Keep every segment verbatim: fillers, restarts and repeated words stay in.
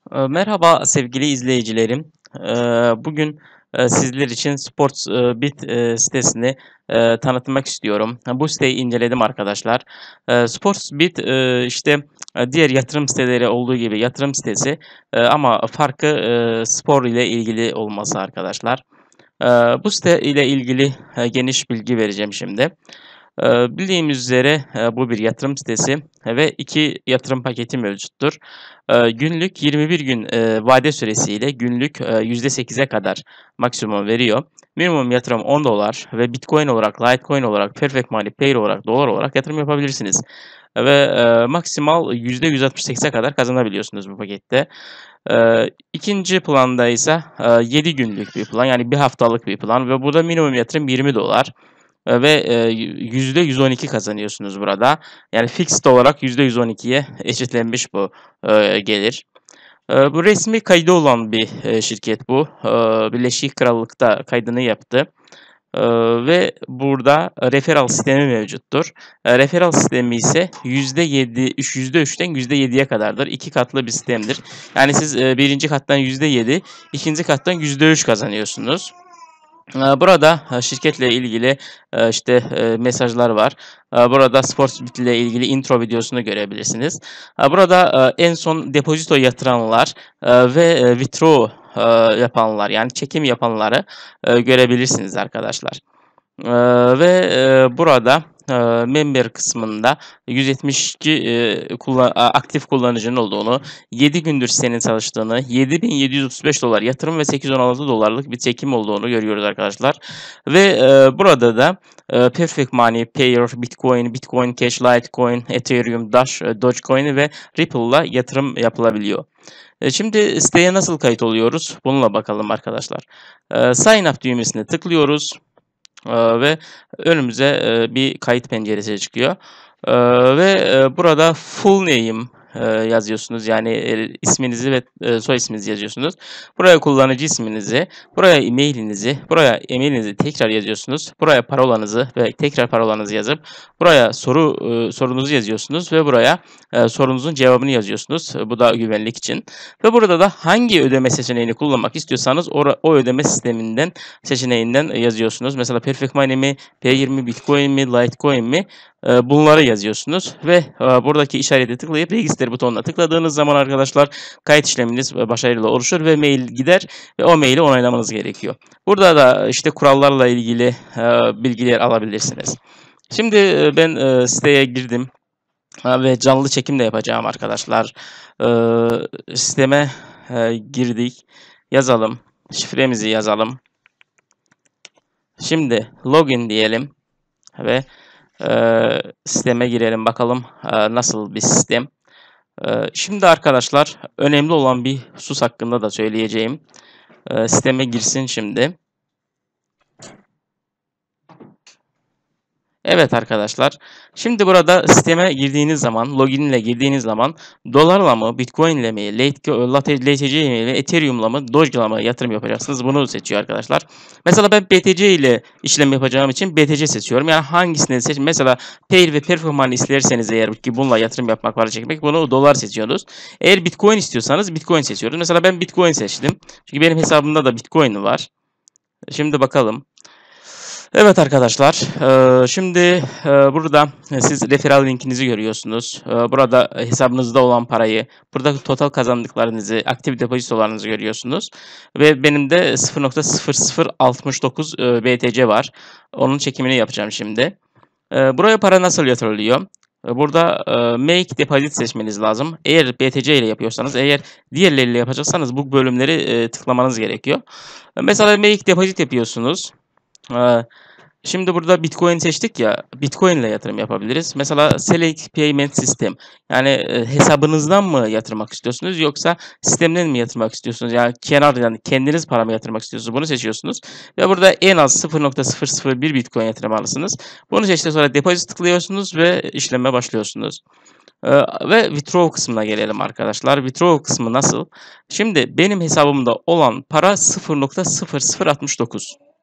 Eee, merhaba sevgili izleyicilerim. Eee, bugün, eee, sizler için Sportsbit, eee, sitesini, eee, tanıtmak istiyorum. Bu siteyi inceledim arkadaşlar. Eee, Sportsbit, eee, işte, eee, diğer yatırım siteleri olduğu gibi yatırım sitesi, eee, ama farkı, eee, spor ile ilgili olması arkadaşlar. Eee, bu site ile ilgili, eee, geniş bilgi vereceğim şimdi. Eee, bildiğimiz üzere, eee, bu bir yatırım sitesi ve iki yatırım paketi mevcuttur. Eee, günlük yirmi bir gün, eee, vade süresiyle günlük, eee, yüzde sekize kadar maksimum veriyor. Minimum yatırım on dolar ve Bitcoin olarak, Litecoin olarak, Perfect Money, Payer olarak, dolar olarak yatırım yapabilirsiniz. Ve, eee, maksimal yüzde yüz altmış sekize kadar kazanabiliyorsunuz bu pakette. Eee, ikinci planda ise, eee, yedi günlük bir plan, yani bir haftalık bir plan ve burada minimum yatırım yirmi dolar. Eee, ve, eee, yüzde yüz on iki kazanıyorsunuz burada. Yani fixed olarak yüzde yüz on ikiye eşitlenmiş bu, eee, gelir. Eee, bu resmi kaydı olan bir, eee, şirket bu. Eee, Birleşik Krallık'ta kaydını yaptı. Eee, ve burada referral sistemi mevcuttur. Eee, referral sistemi ise yüzde yedi, üç yüzde üçten yüzde yediye kadardır. iki katlı bir sistemdir. Yani siz, eee, birinci kattan yüzde yedi, ikinci kattan yüzde üç kazanıyorsunuz. Eee, burada, eee, şirketle ilgili, eee, işte, eee, mesajlar var. Eee, burada Sportsbit ile ilgili intro videosunu görebilirsiniz. Eee, burada, eee, en son depozito yatıranlar, eee, ve, eee, withdraw, eee, yapanlar, yani çekim yapanları, eee, görebilirsiniz arkadaşlar. Eee, ve, eee, burada, eee, member kısmında yüz yetmiş iki, eee, kulla a aktif kullanıcının olduğunu, yedi gündür sitenin çalıştığını, yedi bin yedi yüz otuz beş dolar yatırım ve sekiz yüz on altı dolarlık bir çekim olduğunu görüyoruz arkadaşlar. Ve, eee, burada da, eee, Perfect Money, Payer, Bitcoin, Bitcoin Cash, Litecoin, Ethereum, Dash, eee, Dogecoin ve Ripple'la yatırım yapılabiliyor. Eee, şimdi siteye nasıl kayıt oluyoruz? Bununla bakalım arkadaşlar. Eee, sign up düğmesine tıklıyoruz. Eee, ve önümüze, eee, bir kayıt penceresi çıkıyor. Eee, ve, eee, burada full name, eee, yazıyorsunuz. Yani, eee, isminizi ve, eee, soy isminizi yazıyorsunuz. Buraya kullanıcı isminizi, buraya e-mail'inizi, buraya e-mail'inizi tekrar yazıyorsunuz. Buraya parolanızı ve tekrar parolanızı yazıp buraya soru, ııı, sorunuzu yazıyorsunuz ve buraya, eee, sorunuzun cevabını yazıyorsunuz. Bu da güvenlik için. Ve burada da hangi ödeme seçeneğini kullanmak istiyorsanız ora o ödeme sisteminden seçeneğinden yazıyorsunuz. Mesela Perfect Money mi, Payer mi, Bitcoin mi, Litecoin mi? Eee, bunları yazıyorsunuz ve, eee, buradaki işarete tıklayıp register butonuna tıkladığınız zaman arkadaşlar kayıt işleminiz, eee, başarıyla oluşur ve mail gider ve o maili onaylamanız gerekiyor. Burada da, işte, kurallarla ilgili, eee, bilgiler alabilirsiniz. Şimdi, eee, ben, eee, siteye girdim, eee, ve canlı çekim de yapacağım arkadaşlar. Eee, siteme, eee, girdik. Yazalım, şifremizi yazalım. Şimdi login diyelim ve, eee, siteme girelim bakalım, eee, nasıl bir sistem. Eee, şimdi arkadaşlar önemli olan bir husus hakkında da söyleyeceğim. Eee, siteme girsin şimdi. Evet arkadaşlar. Şimdi burada siteme girdiğiniz zaman, login ile girdiğiniz zaman dolarla mı, Bitcoin ile mi, Late Late L T C ile, Ethereum'la mı, Doge'la mı yatırım yapacaksınız? Bunu seçiyor arkadaşlar. Mesela ben B T C ile işlem yapacağım için B T C seçiyorum. Yani hangisini seç? Mesela Payer ve Perfect Money isterseniz eğer ki bununla yatırım yapmak, para çekmek, bunu dolar seçiyoruz. Eğer Bitcoin istiyorsanız Bitcoin seçiyoruz. Mesela ben Bitcoin seçtim. Çünkü benim hesabımda da Bitcoin var. Şimdi bakalım. Evet arkadaşlar, eee, şimdi, eee, burada siz referral linkinizi görüyorsunuz. Eee, burada hesabınızda olan parayı, burada total kazandıklarınızı, aktif depozitolarınızı görüyorsunuz ve benim de sıfır nokta sıfır sıfır altmış dokuz eee, B T C var. Onun çekimini yapacağım şimdi. Eee, buraya para nasıl yatırılıyor? Eee, burada, eee, Make Deposit seçmeniz lazım. Eğer B T C ile yapıyorsanız, eğer diğerleriyle yapacaksanız bu bölümleri, eee, tıklamanız gerekiyor. Mesela Make Deposit yapıyorsunuz. Eee, şimdi burada Bitcoin seçtik ya, Bitcoin ile yatırım yapabiliriz. Mesela Select Payment System, yani, eee, hesabınızdan mı yatırmak istiyorsunuz yoksa sistemden mi yatırmak istiyorsunuz? Yani kenar, yani kendiniz para mı yatırmak istiyorsunuz? Bunu seçiyorsunuz ve burada en az sıfır nokta sıfır sıfır bir Bitcoin yatırmalısınız. Bunu seçtikten sonra Deposit tıklıyorsunuz ve işleme başlıyorsunuz. Eee, ve Withdraw kısmına gelelim arkadaşlar. Withdraw kısmı nasıl? Şimdi benim hesabımda olan para sıfır nokta sıfır sıfır altmış dokuz.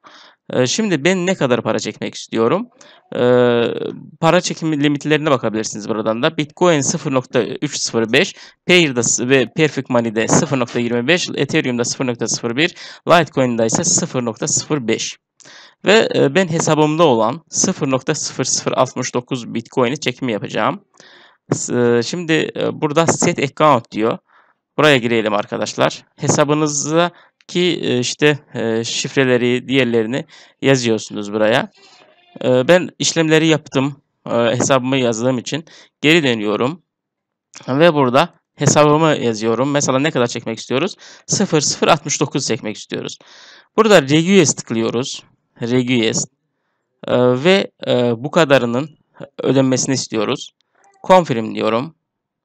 Eee, şimdi ben ne kadar para çekmek istiyorum? Eee, para çekim limitlerine bakabilirsiniz buradan da. Bitcoin sıfır nokta üç sıfır beş, Pair'da s ve Perfect Money'de sıfır nokta yirmi beş, Ethereum'da sıfır nokta sıfır bir, Litecoin'da ise sıfır nokta sıfır beş. Ve e, ben hesabımda olan sıfır nokta sıfır sıfır altmış dokuz Bitcoin'i çekimi yapacağım. S- e, Şimdi e, burada set account diyor. Buraya girelim arkadaşlar. Hesabınızdaki e, işte e, şifreleri, diğerlerini yazıyorsunuz buraya. E, Ben işlemleri yaptım. E, Hesabımı yazdığım için geri dönüyorum. Ve burada hesabımı yazıyorum. Mesela ne kadar çekmek istiyoruz? sıfır nokta sıfır altmış dokuz çekmek istiyoruz. Burada Request tıklıyoruz. Request. Ee, ve e, bu kadarının ödenmesini istiyoruz. Confirm diyorum.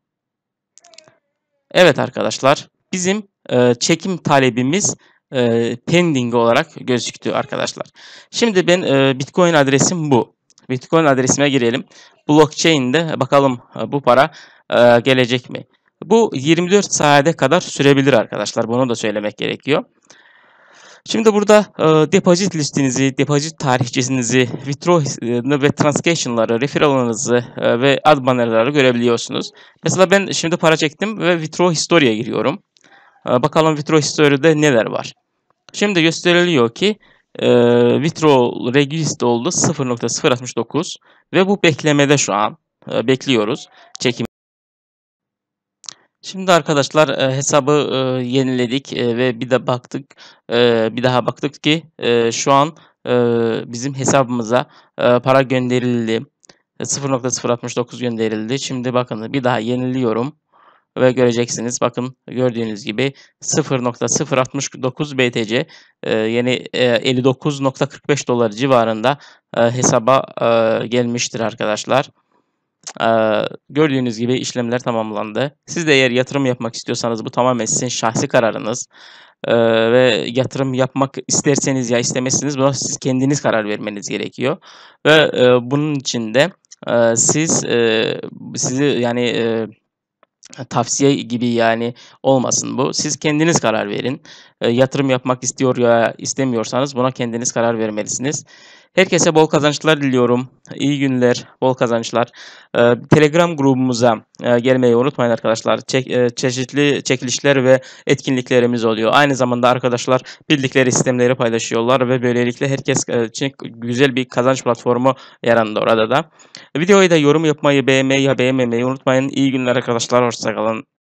Evet arkadaşlar, bizim e, çekim talebimiz e, pending olarak gözüktü arkadaşlar. Şimdi ben e, Bitcoin adresim bu. Bitcoin adresime girelim. Blockchain'de bakalım e, bu para e, gelecek mi? Bu yirmi dört saate kadar sürebilir arkadaşlar. Bunu da söylemek gerekiyor. Şimdi burada e, depozit listenizi, depozit tarihçesinizi, withdraw'ını ve transaction'ları, referral'ınızı e, ve ad banner'ları görebiliyorsunuz. Mesela ben şimdi para çektim ve withdraw history'e giriyorum. E, bakalım withdraw history'de neler var. Şimdi gösteriliyor ki e, withdraw request oldu sıfır nokta sıfır altmış dokuz ve bu beklemede şu an. E, bekliyoruz çekim. Şimdi arkadaşlar e, hesabı e, yeniledik e, ve bir de baktık e, bir daha baktık ki e, şu an e, bizim hesabımıza e, para gönderildi. E, sıfır nokta sıfır altmış dokuz gönderildi. Şimdi bakın bir daha yeniliyorum ve göreceksiniz. Bakın gördüğünüz gibi sıfır nokta sıfır altmış dokuz B T C e, yeni e, elli dokuz nokta kırk beş dolar civarında e, hesaba e, gelmiştir arkadaşlar. Ee, gördüğünüz gibi işlemler tamamlandı. Siz de eğer yatırım yapmak istiyorsanız bu tamamen sizin şahsi kararınız. Ee, ve yatırım yapmak isterseniz ya istemezsiniz buna siz kendiniz karar vermeniz gerekiyor. Ve e, bunun için de e, siz e, sizi yani e, tavsiye gibi yani olmasın bu. Siz kendiniz karar verin. E, yatırım yapmak istiyor ya istemiyorsanız buna kendiniz karar vermelisiniz. Herkese bol kazançlar diliyorum. İyi günler, bol kazançlar. E, Telegram grubumuza e, gelmeyi unutmayın arkadaşlar. Çek, e, çeşitli çekilişler ve etkinliklerimiz oluyor. Aynı zamanda arkadaşlar bildikleri sistemleri paylaşıyorlar ve böylelikle herkes e, için güzel bir kazanç platformu yarandı orada da. Videoyu da yorum yapmayı, beğenmeyi ya beğenmemeyi unutmayın. İyi günler arkadaşlar. Hoşça kalın.